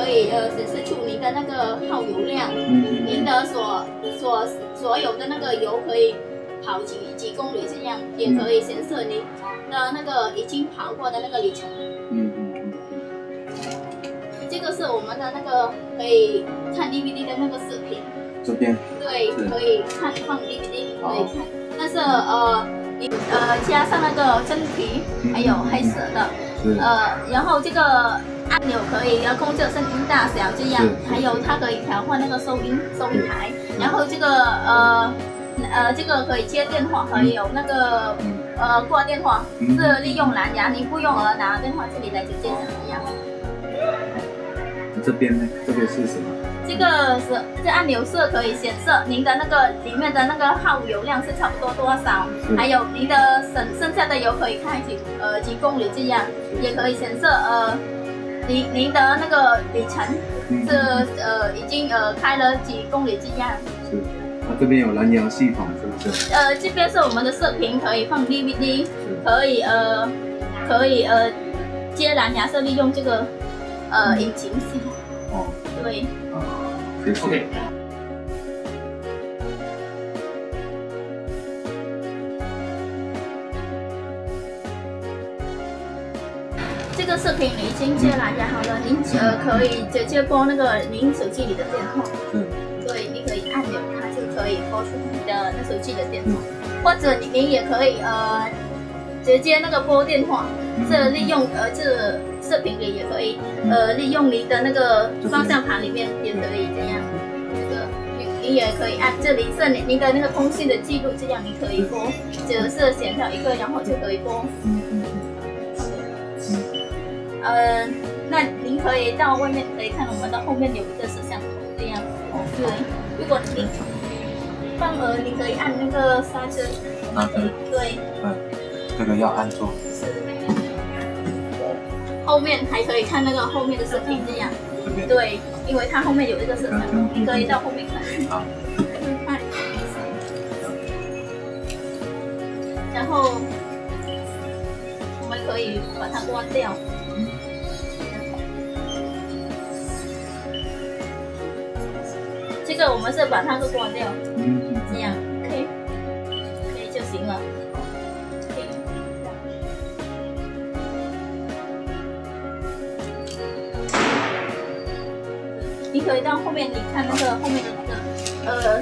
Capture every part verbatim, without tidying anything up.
可以呃显示出您的那个耗油量，嗯、您的所所所有的那个油可以跑几几公里这样，也可以显示您的那个已经跑过的那个里程。嗯嗯嗯。这个是我们的那个可以看 D V D 的那个视频。 这边。对， 可以看放 D V D 可以看，但是呃你呃加上那个真皮，还有黑色的。呃，然后这个按钮可以要控制声音大小，这样，还有它可以调换那个收音收音台，然后这个呃呃这个可以接电话，还有那个呃挂电话，是利用蓝牙，您不用而拿电话这里来直接这样。 这边呢？这个是什么？ 这个是这按钮是可以显示您的那个里面的那个耗油量是差不多多少，还有您的省剩下的油可以开几呃几公里这样，也可以显示呃您您的那个里程是呃已经呃开了几公里这样。 是，它这边有蓝牙系统是不是？ 呃，这边是我们的视频，可以放 D V D， 可以呃可以呃接蓝牙是利用这个呃引擎系统。哦，对。 谢谢。Okay. 这个视频已经接蓝牙好了，您呃可以直接拨那个您手机里的电话。嗯。对，你可以按钮它就可以拨出你的那手机的电话，或者您也可以呃直接那个拨电话，是利用呃这视频里也可以呃利用您的那个方向盘里面也可以这样。你也可以按这里是您您的那个通讯的记录，这样你可以拨，只是选到一个，然后就可以拨。嗯嗯嗯。呃，那您可以到外面可以看我们的后面有一个摄像头，这样。对，如果您放呃，你可以按那个刹车。刹车。对。 嗯，这个要按住。 是。后面还可以看那个后面的视频，这样。对，因为它后面有一个摄像头，你可以到后面看。好。然后我们可以把它关掉。这个我们是把它给关掉，这样 OK， 可以就行了。你可以到后面，你看那个后面的那个呃。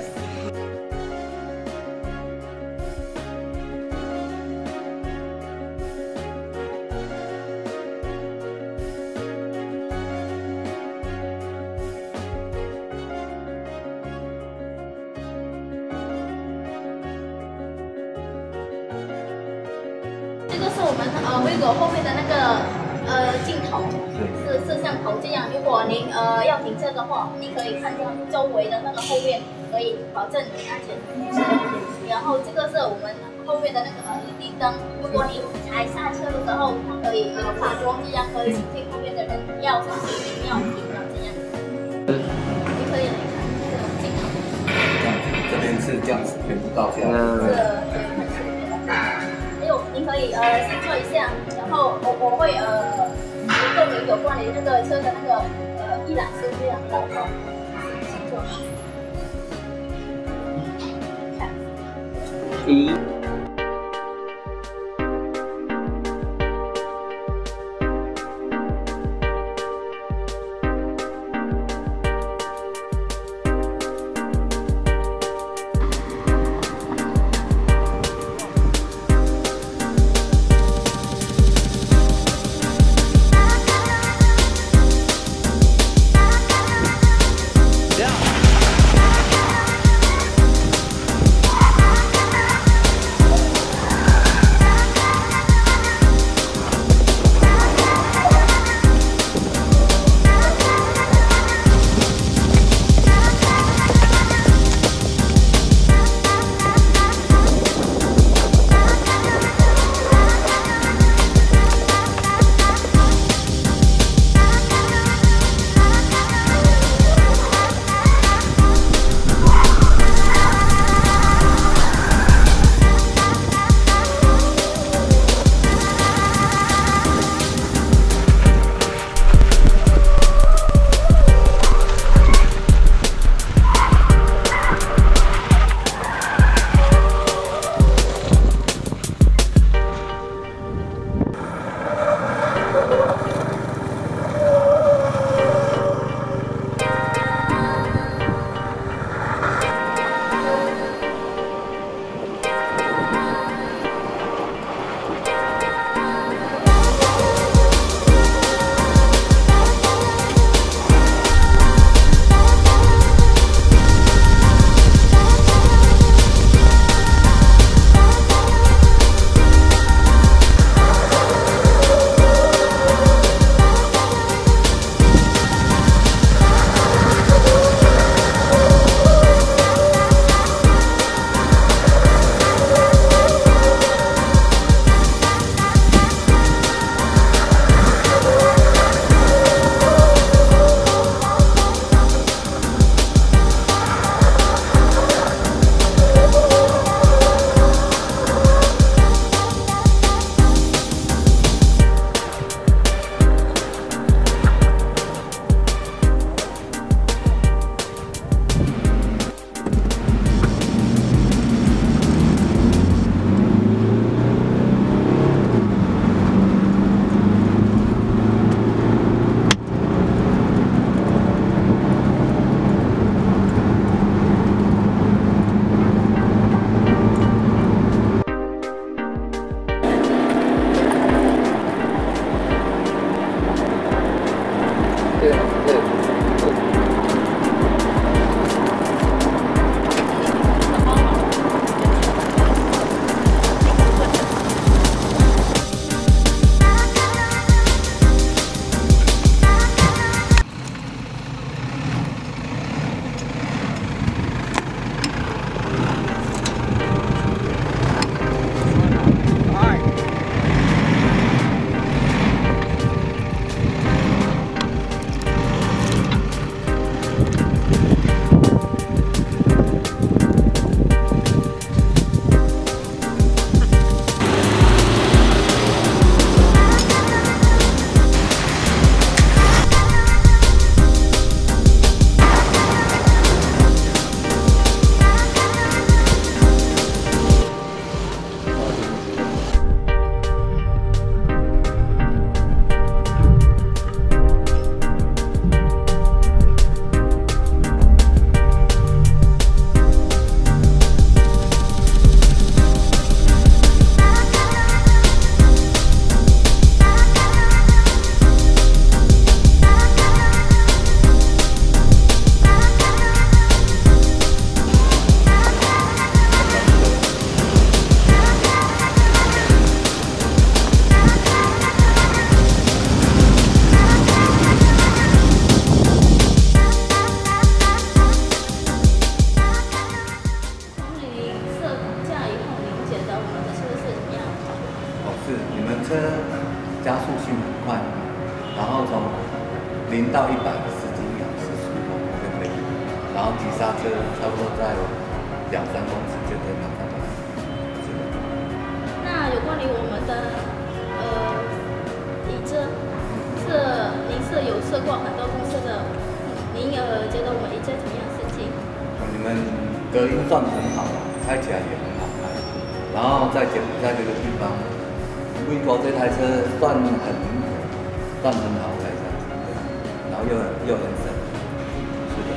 这个是我们呃微狗后面的那个呃镜头，是摄像头这样。如果您呃要停车的话，你可以看到周围的那个后面，可以保证你安全停车。然后这个是我们后面的那个 L E D 灯，如果你踩刹车的时候，它可以呃发光，这样可以警惕后面的人要小心要停了这样。你可以来看这个镜头。 这边是这样子，全部倒下来。 是，对。还有，您可以呃先做一下，然后我我会呃证明有关于这个车的那个呃一览书这样的。先做。看。一。 是你们车加速性很快，然后从零到一百十几秒是十五就可以，然后急刹车差不多在两三公尺就可以马上把它。是的。 那有关于我们的呃椅子，是您是有试过很多公司的，您呃觉得我们椅子怎么样设计？ 你们隔音算很好，开起来也很好开。然后在柬埔寨这个地方，威国这台车算很算很好开车，然后又很又很省，是的。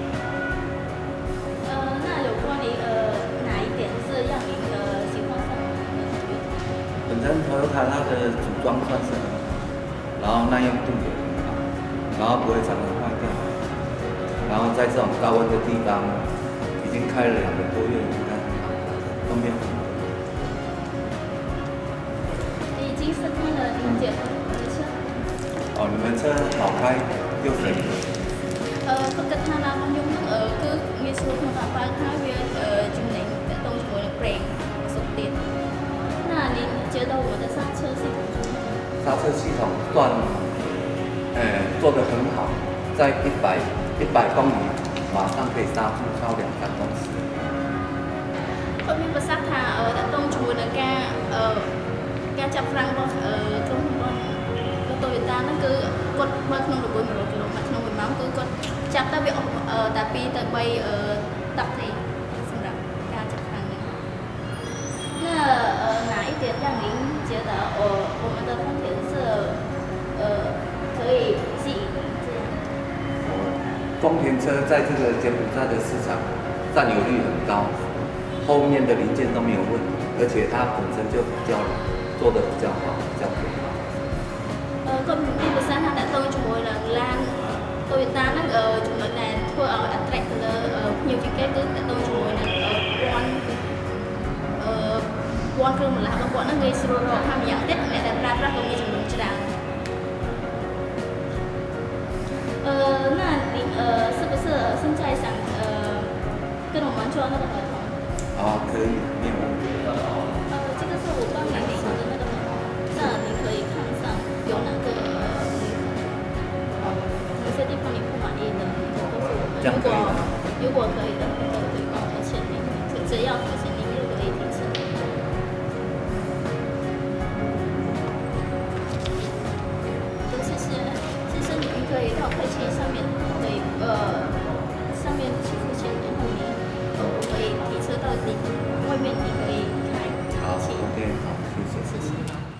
呃，那有关于呃哪一点是让您呃喜欢上我们的 Toyota？ 本身 Toyota它的组装算是很好，然后耐用度也很好，然后不会常常坏掉，然后在这种高温的地方，已经开了两个多月，应该都没有。 已经是开了您觉得我的车？ 哦，你们车好开又省。 អឺគិតថាណារបស់ខ្ញុំហ្នឹងអឺគឺងាយស្រួលក្នុងការបើកហើយវាអឺចំណេញតកតងជាមួយនឹង brake សុខទៀត那您觉得我的刹车系统刹车系统算，呃，做得很好，在一百一百公里马上可以刹住超两三公尺。 គាត់មានប្រសាសន៍ថាអឺតកតងជាមួយនឹងការអឺការចាប់ហ្វ្រាំងរបស់អឺក្រុមហ៊ុនរបស់ Toyota ហ្នឹងគឺគាត់បើកក្នុងរយៈពេល100គីឡូម៉ែត្រក្នុងមួយម៉ោងគឺគាត់ចាប់ទៅវាអស់តែពីរទៅបីអឺដប់ទេសម្រាប់ការចាប់ហ្វ្រាំងហ្នឹង那呃哪一点让您觉得呃我们的丰田是呃可以吸引您这样？ 丰田车在这个柬埔寨的市场占有率很高，后面的零件都没有问题，而且它本身就比较做的比较好，比较可靠。 អឺគាត់មានប្រសាសន៍ថាតកតងជាមួយនឹងឡាន Toyota ហ្នឹងអឺចំណុចដែលធ្វើឲ្យ attract ទៅលើភ្ញៀវជាងគេគឺតកតងជាមួយនឹងពន្ធអឺពន្ធគ្រឿងបន្លាស់របស់គាត់ហ្នឹងងាយស្រួលរកហើយម្យ៉ាងទៀតអ្នកដែលប្រើប្រាស់ក៏មានចំនួនច្រើន呃，那您呃是不是现在想呃跟我们做那个合同？ 啊，可以，没有问题。 呃，这个是我帮您联合的那个合同，那您可以看上有哪个呃哪些地方你不满意的，你可以告诉我们。如果如果可以的，都可以帮我们签名，只要符合您就可以提成。谢谢，谢谢你们可以到客气上面可以呃上面去付钱，然后你呃我可以提车到你外面，你可以开。 好，OK，好，谢谢， 谢谢。